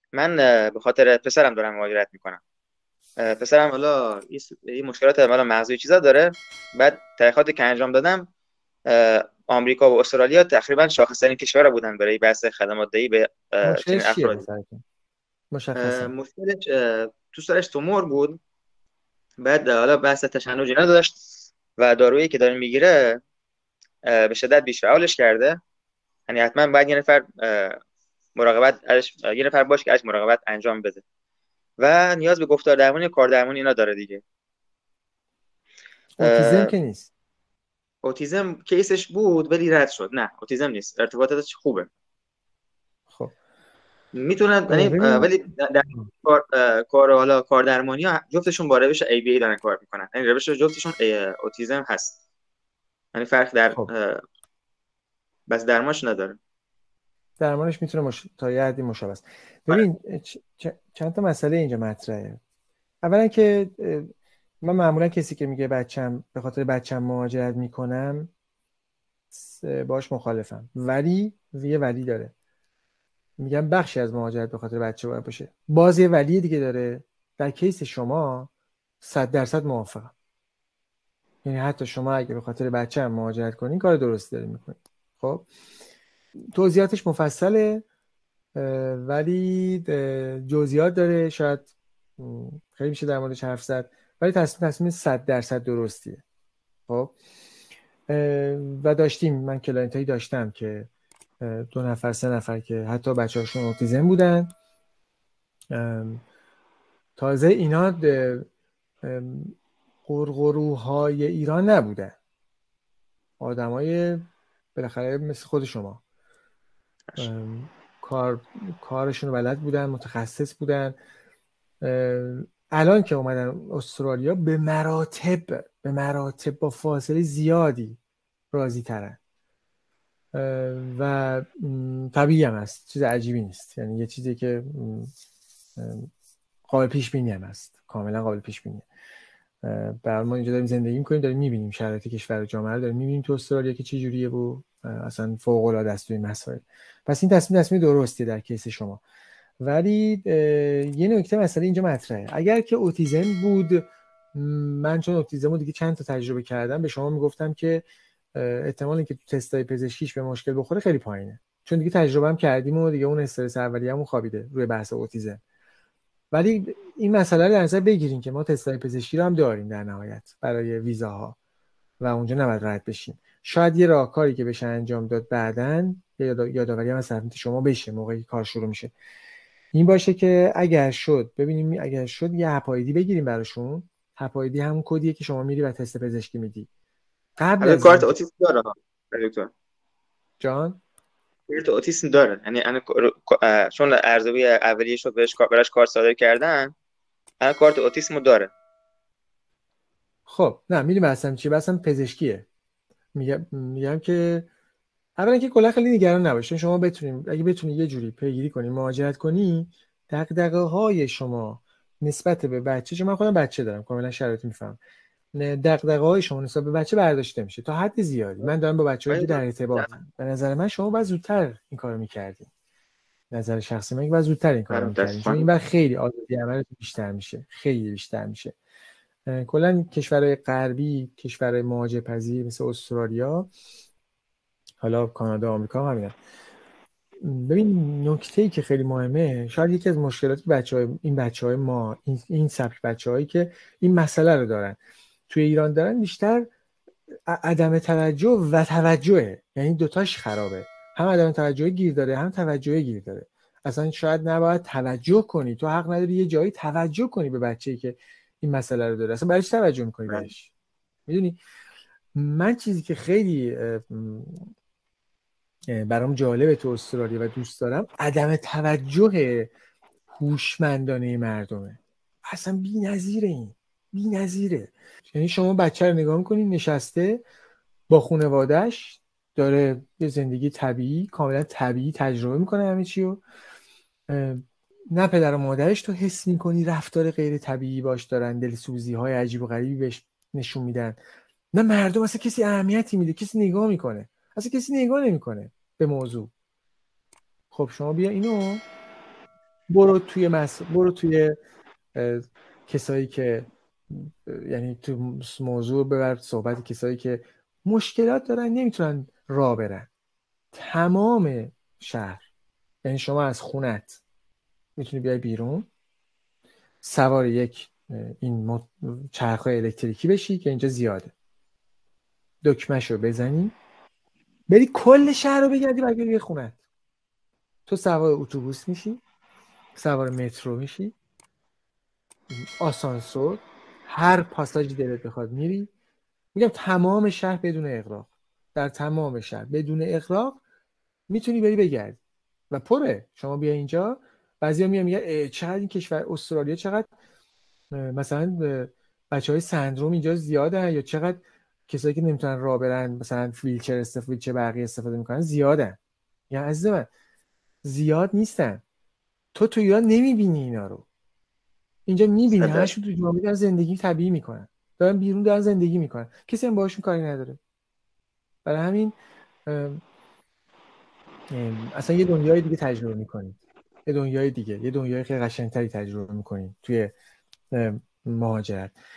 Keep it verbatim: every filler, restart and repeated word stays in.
من اه، به خاطر پسرم دارم مهاجرت میکنم. پسرم حالا یه س- یه مشکلات حالا مغزی چیزا داره. بعد تحقیقاتی که انجام دادم، اه، آمریکا و استرالیا تقریبا شاخص‌ترین کشورها بودن برای بحث خدمات دهی به اه، چنین مشکلش چیه افرادی. پسرتون اه، مشخصا؟ مشکلش اه، تو سرش تومور بود. بعد حالا بحث تشنج اینا داشت و دارویی که داره میگیره به شدت بیشفعالش کرده. یعنی حتما باید یه نفر اه، مراقبت ازش، یه نفر باشه که ازش مراقبت انجام بده و نیاز به گفتار درمانی، کار درمانی اینا داره دیگه. اوتیزم که نیست؟ اوتیزم کیسش بود ولی رد شد. نه اوتیزم نیست، ارتباطاتش خوبه. خب میتونن اه، یعنی اه، ببین. ولی در در کار اه، کار حالا کار درمانی ها جفتشون با روش ای بی ای دارن کار میکنن. یعنی روش جفتشون اه، اوتیزم هست. یعنی فرق در خب اه، بس درمانش نداره. درمانش میتونه مش... تا یه حدی مشابه است. آره. ببین چ... چ... چند تا مسئله اینجا مطرحه. اولا که اه، من معمولا کسی که میگه بچم به خاطر بچم مهاجرت میکنم س- باش مخالفم، ولی یه ولی داره. میگم بخشی از مهاجرت به خاطر بچه باید باشه، باز یه ولی دیگه داره. در کیس شما صد درصد موافقم. یعنی حتی شما اگه به خاطر بچه هم مهاجرت کنین کار درستی دارین میکنین. خب توضیحاتش مفصله، اه، ولی اه، جزئیات داره. شاید م، خیلی میشه در موردش حرف زد، ولی تصمیم تصمیم صد درصد درستیه. خب اه، و داشتیم، من کلاینت هایی داشتم که اه، دو نفر سه نفر که حتی بچه هاشون اوتیزم بودن. ام، تازه اینا د- ام، غرغروهای ایران نبودن، آدمای بالاخره مثل خود شما. ام، کار کارشون رو بلد بودن، متخصص بودن. ام، الان که اومدن استرالیا به مراتب به مراتب با فاصله زیادی راضی ترن و م، طبیعی هم هست، چیز عجیبی نیست. یعنی یه چیزی که م، ام، قابل پیش بینی هم هست، کاملا قابل پیش بینی. برای ما اینجا داریم زندگی میکنیم، داریم میبینیم شرایط کشور و جامعه رو، داریم میبینیم تو استرالیا که چه جوریه و اصلا فوق العاده است توی مسائل. پس این تصمیم تصمیم درستیه در کیس شما. ولی یه نکته مسئله اینجا مطرحه. اگر که اوتیزم بود، من چون اوتیزم رو دیگه چند تا تجربه کردم، به شما میگفتم که احتمال اینکه تو تستای پزشکیش به مشکل بخوره خیلی پایینه، چون دیگه تجربه هم کردیم و دیگه اون استرس اولیه‌مون خوابیده روی بحث اوتیزم. ولی این مسئله رو در نظر بگیریم که ما تستای پزشکی رو هم داریم در نهایت برای ویزاها و اونجا نباید رد بشیم. شاید یه راهکاری که بشه انجام داد بعداً، یاد- یادآوری هم از طرف شما بشه موقعی که کار شروع میشه، این باشه که اگر شد، ببینیم اگر شد یه هپایدی بگیریم براشون. هپایدی همون کدیه که شما میری و تست پزشکی میدی قبل البته از کارت اینکه. اوتیسم داره ها دکتر. جان. کارت اوتیسم داره. یعنی انا اه، چون ارزیابی اولیه شد بهش کار- براش کار صادر کردن. الان کارت اوتیسم رو داره. خب نه میدونی بحثم چیه؟ بحثم پزشکیه. میگم میگم که اولا که کلا خیلی نگران نباشین. شما بتونیم اگه بتونی یه جوری پیگیری کنی، مهاجرت کنی، دغدغه های شما نسبت به بچه، چون من خودم بچه دارم کاملا شرایط میفهم، دغدغه های شما نسبت به بچه برداشته میشه تا حد زیادی. من دارم با بچه‌ها آره که در دکتر. ارتباطم، به نظر من شما باید زودتر این کارو میکردین. نظر شخصی من که باید زودتر این کارو آره میکردین، چون این متاسفانه. بر خیلی آزادی عملتون بیشتر میشه، خیلی بیشتر میشه. کلا کشورهای غربی، کشورهای مهاجرپذیر مثل استرالیا، حالا کانادا، آمریکا هم همینن. ببین نکته ای که خیلی مهمه، شاید یکی از مشکلاتی که بچهای این بچهای ما، این, این سبک بچههایی که این مسئله رو دارن توی ایران دارن، بیشتر عدم توجه و توجهه. یعنی دوتاش خرابه، هم عدم توجه گیر داره هم توجه گیر داره. اصلا شاید نباید توجه کنی، تو حق نداری یه جایی توجه کنی به بچه‌ای که این مسئله رو داره. اصلا برای چی توجه میکنی آره. بهش؟ میدونی من چیزی که خیلی برام جالبه تو استرالیا و دوست دارم، عدم توجه هوشمندانه مردمه. اصلا بی‌نظیره، این بی‌نظیره. یعنی شما بچه رو نگاه میکنین نشسته با خانواده‌اش، داره یه زندگی طبیعی، کاملا طبیعی تجربه میکنه همه چی رو. نه پدر و مادرش تو حس میکنی رفتار غیر طبیعی باش دارن، دلسوزی های عجیب و غریبی بهش نشون میدن. نه مردم اصلا کسی اهمیتی میده، کسی نگاه میکنه، اصلا کسی نگاه نمیکنه به موضوع. خب شما بیا اینو برو توی مس... برو توی کسایی که یعنی تو موضوع ببر صحبت کسایی که مشکلات دارن نمیتونن راه برن. تمام شهر، یعنی شما از خونت میتونی بیای بیرون، سوار یک این چرخهای الکتریکی بشی که اینجا زیاده، دکمهشو بزنی بری کل شهر رو بگردی و بری خونت. تو سوار اتوبوس میشی، سوار مترو میشی، آسانسور، هر پاساژی دلت بخواد میری. میگم تمام شهر بدون اغراق، در تمام شهر بدون اغراق میتونی بری بگردی و پره. شما بیا اینجا، بعضیا میان میگن چقدر این کشور استرالیا چقدر مثلا بچهای سندروم اینجا زیاده، یا چقدر کسایی که نمیتونن راه برن مثلا ویلچر استفاده ویلچر بقیه استفاده میکنن زیادن. یا عزیز من زیاد نیستن، تو تو ایران نمیبینی اینا رو، اینجا میبینی صد همشون تو جامعه دارن زندگی طبیعی میکنن، دارن بیرون دارن زندگی میکنن، کسی هم باهاشون کاری نداره. برای همین ام، ام، اصلا یه دنیای دیگه تجربه میکنید، یه دنیای دیگه، یه دنیای خیلی قشنگتری تجربه میکنید توی ام، مهاجرت.